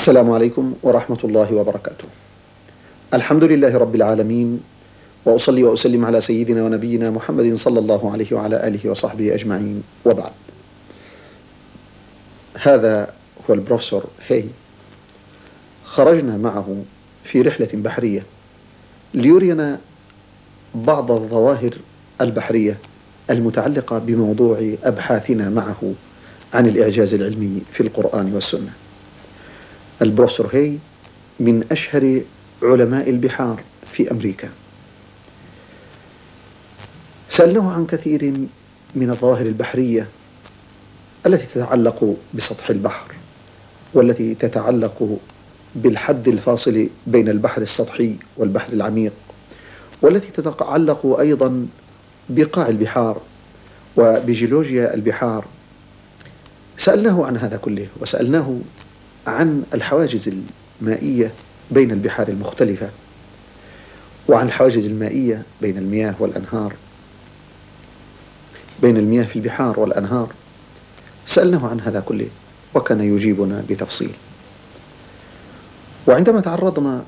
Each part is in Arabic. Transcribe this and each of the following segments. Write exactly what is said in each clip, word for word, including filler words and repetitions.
السلام عليكم ورحمة الله وبركاته. الحمد لله رب العالمين، وأصلي وأسلم على سيدنا ونبينا محمد صلى الله عليه وعلى آله وصحبه أجمعين، وبعد. هذا هو البروفيسور هاي. خرجنا معه في رحلة بحرية ليرينا بعض الظواهر البحرية المتعلقة بموضوع أبحاثنا معه عن الإعجاز العلمي في القرآن والسنة. البروفيسور هاي من أشهر علماء البحار في أمريكا. سألناه عن كثير من الظواهر البحرية التي تتعلق بسطح البحر، والتي تتعلق بالحد الفاصل بين البحر السطحي والبحر العميق، والتي تتعلق أيضا بقاع البحار وبجيولوجيا البحار. سألناه عن هذا كله، وسألناه عن الحواجز المائية بين البحار المختلفة، وعن الحواجز المائية بين المياه والأنهار، بين المياه في البحار والأنهار. سألناه عن هذا كله وكان يجيبنا بتفصيل. وعندما تعرضنا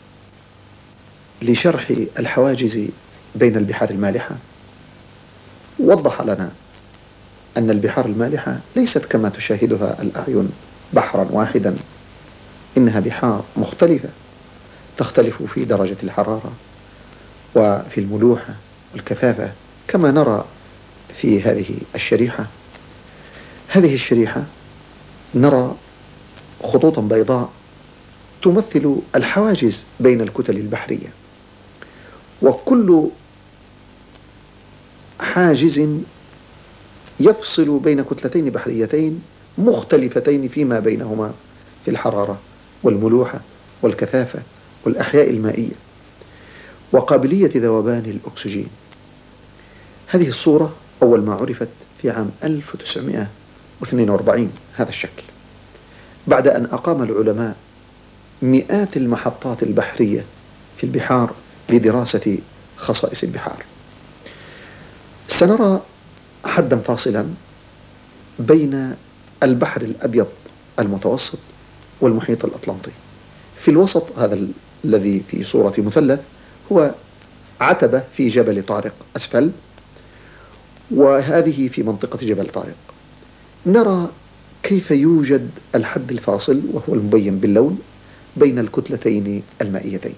لشرح الحواجز بين البحار المالحة، وضح لنا أن البحار المالحة ليست كما تشاهدها الأعين بحرا واحدا، إنها بحار مختلفة، تختلف في درجة الحرارة وفي الملوحة والكثافة، كما نرى في هذه الشريحة. هذه الشريحة نرى خطوطا بيضاء تمثل الحواجز بين الكتل البحرية، وكل حاجز يفصل بين كتلتين بحريتين مختلفتين فيما بينهما في الحرارة والملوحة والكثافة والأحياء المائية وقابلية ذوبان الأكسجين. هذه الصورة أول ما عرفت في عام ألف وتسعمائة واثنين وأربعين هذا الشكل، بعد أن أقام العلماء مئات المحطات البحرية في البحار لدراسة خصائص البحار. سنرى حدا فاصلا بين البحر الأبيض المتوسط والمحيط الأطلنطي. في الوسط هذا ال- الذي في صورة مثلث هو عتبة في جبل طارق أسفل، وهذه في منطقة جبل طارق. نرى كيف يوجد الحد الفاصل، وهو المبين باللون، بين الكتلتين المائيتين،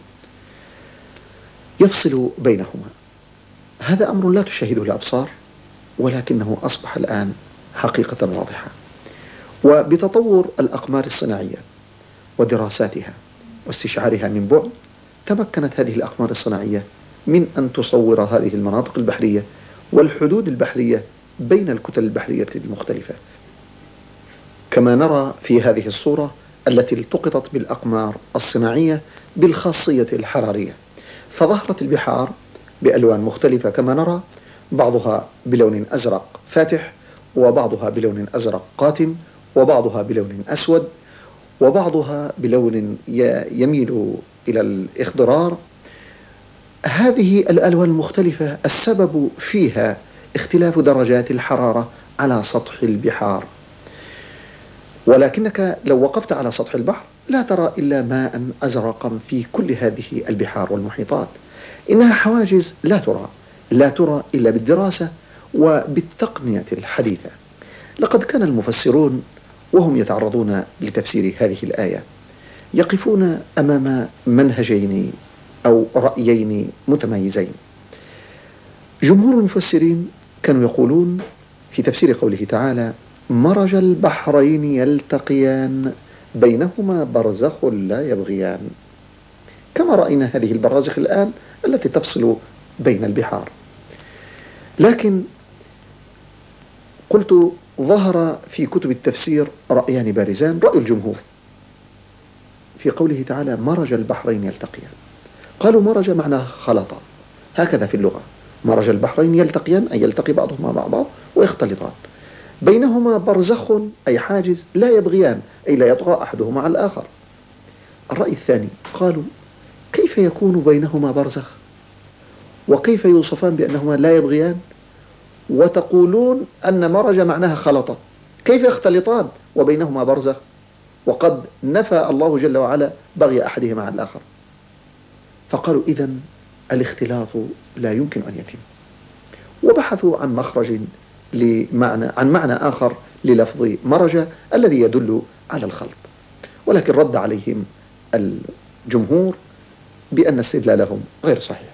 يفصل بينهما. هذا أمر لا تشاهده الأبصار، ولكنه أصبح الآن حقيقة واضحة. وبتطور الأقمار الصناعية ودراساتها واستشعارها من بعد، تمكنت هذه الأقمار الصناعية من أن تصور هذه المناطق البحرية والحدود البحرية بين الكتل البحرية المختلفة، كما نرى في هذه الصورة التي التقطت بالأقمار الصناعية بالخاصية الحرارية. فظهرت البحار بألوان مختلفة كما نرى، بعضها بلون أزرق فاتح، وبعضها بلون أزرق قاتم، وبعضها بلون أسود، وبعضها بلون يميل إلى الإخضرار. هذه الألوان المختلفة السبب فيها اختلاف درجات الحرارة على سطح البحار، ولكنك لو وقفت على سطح البحر لا ترى إلا ماء أزرقا في كل هذه البحار والمحيطات. إنها حواجز لا ترى لا ترى إلا بالدراسة وبالتقنية الحديثة. لقد كان المفسرون وهم يتعرضون لتفسير هذه الآية يقفون أمام منهجين أو رأيين متميزين. جمهور المفسرين كانوا يقولون في تفسير قوله تعالى: مرج البحرين يلتقيان بينهما برزخ لا يبغيان، كما رأينا هذه البرازخ الآن التي تفصل بين البحار. لكن قلت ظهر في كتب التفسير رأيان بارزان. رأي الجمهور في قوله تعالى مرج البحرين يلتقيان، قالوا مرج معناه خلط، هكذا في اللغة، مرج البحرين يلتقيان أي يلتقي بعضهما مع بعض ويختلطان، بينهما برزخ أي حاجز لا يبغيان أي لا يطغى أحدهما على الآخر. الرأي الثاني قالوا كيف يكون بينهما برزخ، وكيف يوصفان بأنهما لا يبغيان، وتقولون أن مرج معناها خلط، كيف يختلطان وبينهما برزخ؟ وقد نفى الله جل وعلا بغي أحدهما على الآخر. فقالوا إذن الاختلاط لا يمكن أن يتم، وبحثوا عن مخرج لمعنى عن معنى آخر للفظ مرج الذي يدل على الخلط، ولكن رد عليهم الجمهور بأن استدلالهم غير صحيح.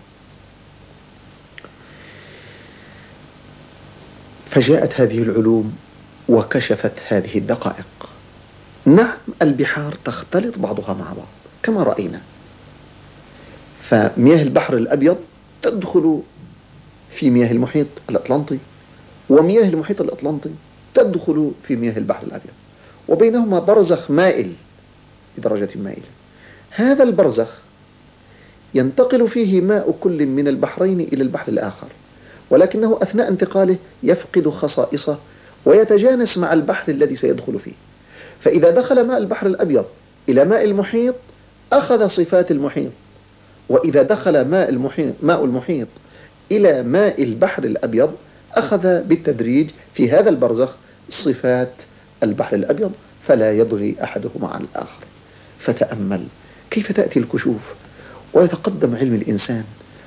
فجاءت هذه العلوم وكشفت هذه الدقائق. نعم، البحار تختلط بعضها مع بعض كما رأينا، فمياه البحر الأبيض تدخل في مياه المحيط الأطلنطي، ومياه المحيط الأطلنطي تدخل في مياه البحر الأبيض، وبينهما برزخ مائل بدرجة مائلة. هذا البرزخ ينتقل فيه ماء كل من البحرين إلى البحر الآخر، ولكنه أثناء انتقاله يفقد خصائصه ويتجانس مع البحر الذي سيدخل فيه. فإذا دخل ماء البحر الأبيض إلى ماء المحيط أخذ صفات المحيط، وإذا دخل ماء المحيط, ماء المحيط إلى ماء البحر الأبيض أخذ بالتدريج في هذا البرزخ صفات البحر الأبيض، فلا يبغي أحدهما عن الآخر. فتأمل كيف تأتي الكشوف ويتقدم علم الإنسان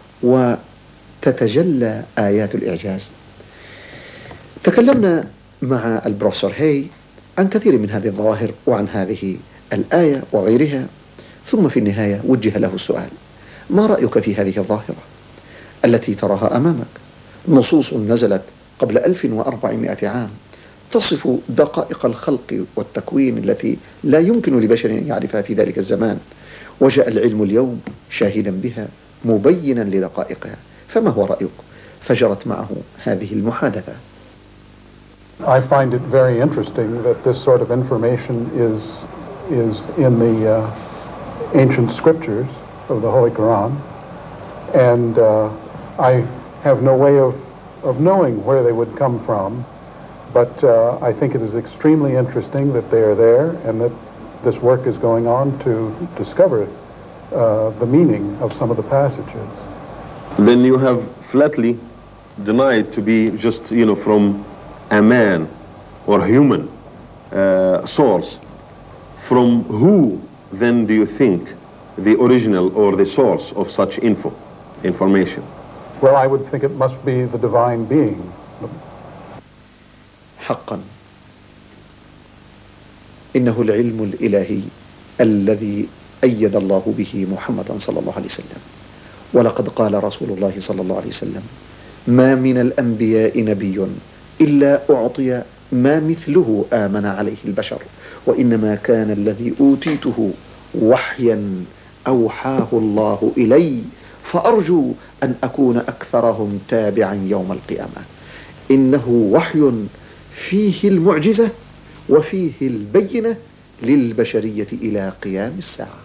وتتجلى آيات الإعجاز. تكلمنا مع البروفيسور هاي عن كثير من هذه الظواهر وعن هذه الآية وغيرها، ثم في النهاية وجه له السؤال: ما رأيك في هذه الظاهرة التي تراها أمامك؟ نصوص نزلت قبل ألف وأربعمائة عام تصف دقائق الخلق والتكوين التي لا يمكن لبشر أن يعرفها في ذلك الزمان، وجاء العلم اليوم شاهدا بها مبينا لدقائقها، فما هو رأيك؟ فجرت معه هذه المحادثة. I find it very interesting that this sort of information is is in the uh, ancient scriptures of the Holy Quran, and uh, I have no way of of knowing where they would come from, but uh, I think it is extremely interesting that they are there and that this work is going on to discover uh, the meaning of some of the passages. Then you have flatly denied to be just, you know, from a man or human uh, source. From who then do you think the original or the source of such info, information? Well, I would think it must be the divine being. حقا إنه العلم الإلهي الذي أيد الله به محمدا صلى الله عليه وسلم. ولقد قال رسول الله صلى الله عليه وسلم: ما من الأنبياء نبي إلا أعطي ما مثله آمن عليه البشر، وإنما كان الذي أوتيته وحيا أوحاه الله إلي، فأرجو أن أكون أكثرهم تابعا يوم القيامة. إنه وحي فيه المعجزة وفيه البينة للبشرية إلى قيام الساعة.